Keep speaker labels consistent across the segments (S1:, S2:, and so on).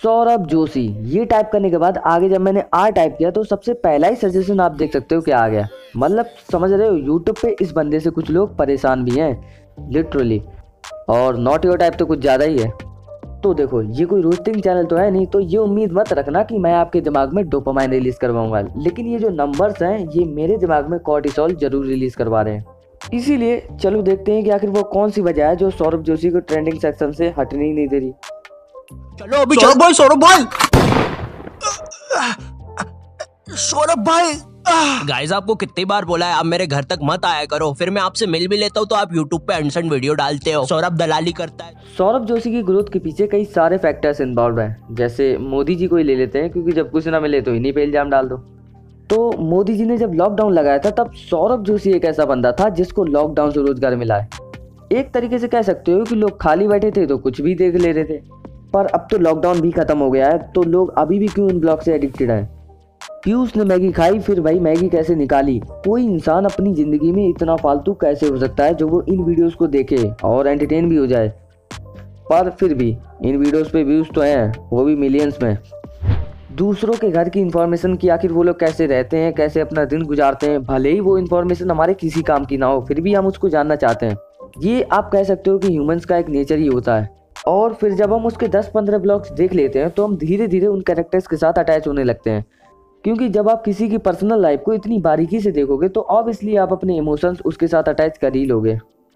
S1: सौरभ जोशी, ये टाइप करने के बाद आगे जब मैंने आर टाइप किया तो सबसे पहला ही सजेशन आप देख सकते हो क्या आ गया। मतलब समझ रहे हो, यूट्यूब पे इस बंदे से कुछ लोग परेशान भी हैं लिटरली, और नॉट योर टाइप तो कुछ ज़्यादा ही है। तो देखो, ये कोई रोस्टिंग चैनल तो है नहीं, तो ये उम्मीद मत रखना कि मैं आपके दिमाग में डोपामाइन रिलीज करवाऊंगा, लेकिन ये जो नंबर्स हैं ये मेरे दिमाग में कॉर्टिसोल जरूर रिलीज करवा रहे हैं। इसीलिए चलो देखते हैं कि आखिर वो कौन सी वजह है जो सौरभ जोशी को ट्रेंडिंग सेक्शन से हटने ही नहीं दे रही।
S2: चलो अभी सौरभ भाई सौरभ भाई गाइस, आपको कितनी बार बोला है आप मेरे घर तक मत आया करो, फिर मैं आपसे मिल भी लेता हूँ तो आप यूट्यूब पे अनसन वीडियो डालते हो। सौरभ दलाली करता है।
S1: सौरभ जोशी की ग्रोथ के पीछे कई सारे फैक्टर्स इन्वॉल्व हैं, जैसे मोदी जी को ही ले लेते हैं, क्योंकि जब कुछ ना मिले तो इन्हीं पे इल्जाम डाल दो। तो मोदी जी ने जब लॉकडाउन लगाया था तब सौरभ जोशी एक ऐसा बंदा था जिसको लॉकडाउन से रोजगार मिला है। एक तरीके से कह सकते हो कि लोग खाली बैठे थे तो कुछ भी देख ले रहे थे, पर अब तो लॉकडाउन भी खत्म हो गया है तो लोग अभी भी क्यों इन ब्लॉग से एडिक्टेड हैं। पीयूष ने मैगी खाई, फिर भाई मैगी कैसे निकाली। कोई इंसान अपनी जिंदगी में इतना फालतू कैसे हो सकता है जो वो इन वीडियोस को देखे और एंटरटेन भी हो जाए। पर फिर भी इन वीडियोस पे व्यूज तो हैं, वो भी मिलियंस में। दूसरों के घर की इन्फॉर्मेशन की आखिर वो लोग कैसे रहते हैं, कैसे अपना दिन गुजारते हैं, भले ही वो इन्फॉर्मेशन हमारे किसी काम की ना हो, फिर भी हम उसको जानना चाहते हैं। ये आप कह सकते हो कि ह्यूमंस का एक नेचर ही होता है। और फिर जब हम उसके 10-15 ब्लॉग्स देख लेते हैं तो हम धीरे धीरे उन कैरेक्टर्स के साथ अटैच होने लगते हैं, क्योंकि जब आप किसी की पर्सनल लाइफ को इतनी बारीकी से देखोगे तो ऑब्वियसली आप अपने इमोशंस उसके साथ अटैच कर ही लोगे।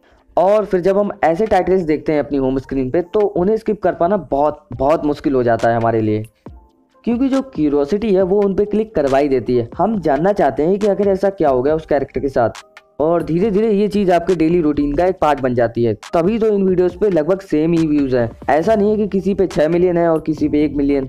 S1: और फिर जब हम ऐसे टाइटल्स देखते हैं अपनी होम स्क्रीन पे तो उन्हें स्किप कर पाना बहुत बहुत मुश्किल हो जाता है हमारे लिए, क्योंकि जो क्यूरियोसिटी है वो उन पे क्लिक करवाई देती है। हम जानना चाहते हैं कि आखिर ऐसा क्या हो गया उस कैरेक्टर के साथ, और धीरे धीरे ये चीज़ आपके डेली रूटीन का एक पार्ट बन जाती है। तभी तो इन वीडियोस पे लगभग सेम ही व्यूज़ हैं। ऐसा नहीं है कि किसी पे 6 मिलियन है और किसी पे 1 मिलियन।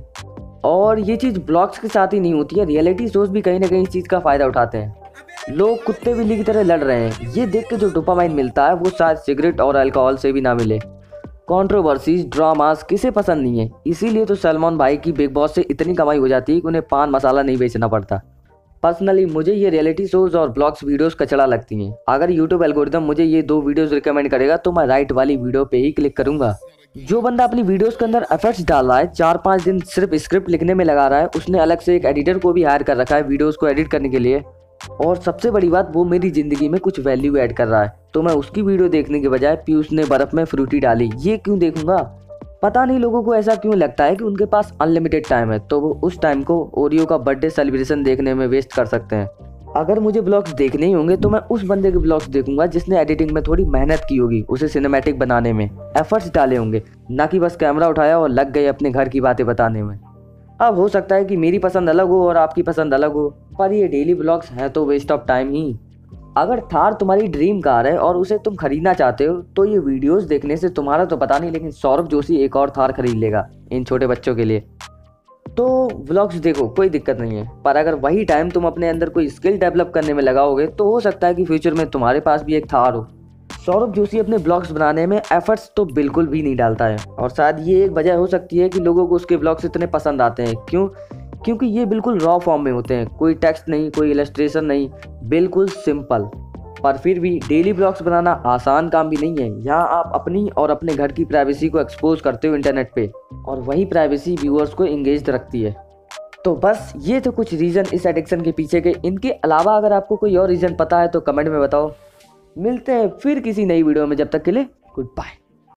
S1: और ये चीज़ ब्लॉग्स के साथ ही नहीं होती है, रियलिटी शोज भी कहीं ना कहीं इस चीज़ का फ़ायदा उठाते हैं। लोग कुत्ते बिल्ली की तरह लड़ रहे हैं, ये देख के जो डोपामाइन मिलता है वो शायद सिगरेट और अल्कोहल से भी ना मिले। कंट्रोवर्सीज, ड्रामास किसे पसंद नहीं है, इसीलिए तो सलमान भाई की बिग बॉस से इतनी कमाई हो जाती है कि उन्हें पान मसाला नहीं बेचना पड़ता। पर्सनली मुझे ये रियलिटी शोज और ब्लॉग्स वीडियोस कचड़ा लगती हैं। अगर यूट्यूब एल्गोरिदम मुझे ये 2 वीडियोस रिकमेंड करेगा तो मैं राइट वाली वीडियो पे ही क्लिक करूंगा। जो बंदा अपनी वीडियोस के अंदर एफर्ट्स डाल रहा है, 4-5 दिन सिर्फ स्क्रिप्ट लिखने में लगा रहा है, उसने अलग से एक एडिटर को भी हायर कर रखा है वीडियोस को एडिट करने के लिए, और सबसे बड़ी बात वो मेरी जिंदगी में कुछ वैल्यू ऐड कर रहा है, तो मैं उसकी वीडियो देखने के बजाय पीयूष ने बर्फ में फ्रूटी डाली ये क्यों देखूंगा। पता नहीं लोगों को ऐसा क्यों लगता है कि उनके पास अनलिमिटेड टाइम है तो वो उस टाइम को ओरियो का बर्थडे सेलिब्रेशन देखने में वेस्ट कर सकते हैं। अगर मुझे ब्लॉग्स देखने ही होंगे तो मैं उस बंदे के ब्लॉग्स देखूंगा जिसने एडिटिंग में थोड़ी मेहनत की होगी, उसे सिनेमैटिक बनाने में एफर्ट्स डाले होंगे, ना कि बस कैमरा उठाया और लग गए अपने घर की बातें बताने में। अब हो सकता है कि मेरी पसंद अलग हो और आपकी पसंद अलग हो, पर ये डेली ब्लॉग्स हैं तो वेस्ट ऑफ टाइम ही। अगर थार तुम्हारी ड्रीम कार है और उसे तुम खरीदना चाहते हो तो ये वीडियोस देखने से तुम्हारा तो पता नहीं, लेकिन सौरभ जोशी एक और थार खरीद लेगा इन छोटे बच्चों के लिए। तो व्लॉग्स देखो, कोई दिक्कत नहीं है, पर अगर वही टाइम तुम अपने अंदर कोई स्किल डेवलप करने में लगाओगे तो हो सकता है कि फ्यूचर में तुम्हारे पास भी एक थार हो। सौरभ जोशी अपने ब्लॉग्स बनाने में एफर्ट्स तो बिल्कुल भी नहीं डालता है, और शायद ये एक वजह हो सकती है कि लोगों को उसके ब्लॉग्स इतने पसंद आते हैं। क्यों? क्योंकि ये बिल्कुल रॉ फॉर्म में होते हैं, कोई टेक्स्ट नहीं, कोई इलस्ट्रेशन नहीं, बिल्कुल सिंपल। पर फिर भी डेली ब्लॉग्स बनाना आसान काम भी नहीं है। यहाँ आप अपनी और अपने घर की प्राइवेसी को एक्सपोज करते हो इंटरनेट पे, और वही प्राइवेसी व्यूअर्स को एंगेज्ड रखती है। तो बस ये तो कुछ रीज़न इस एडिक्शन के पीछे के। इनके अलावा अगर आपको कोई और रीज़न पता है तो कमेंट में बताओ। मिलते हैं फिर किसी नई वीडियो में, जब तक के लिए गुड बाय।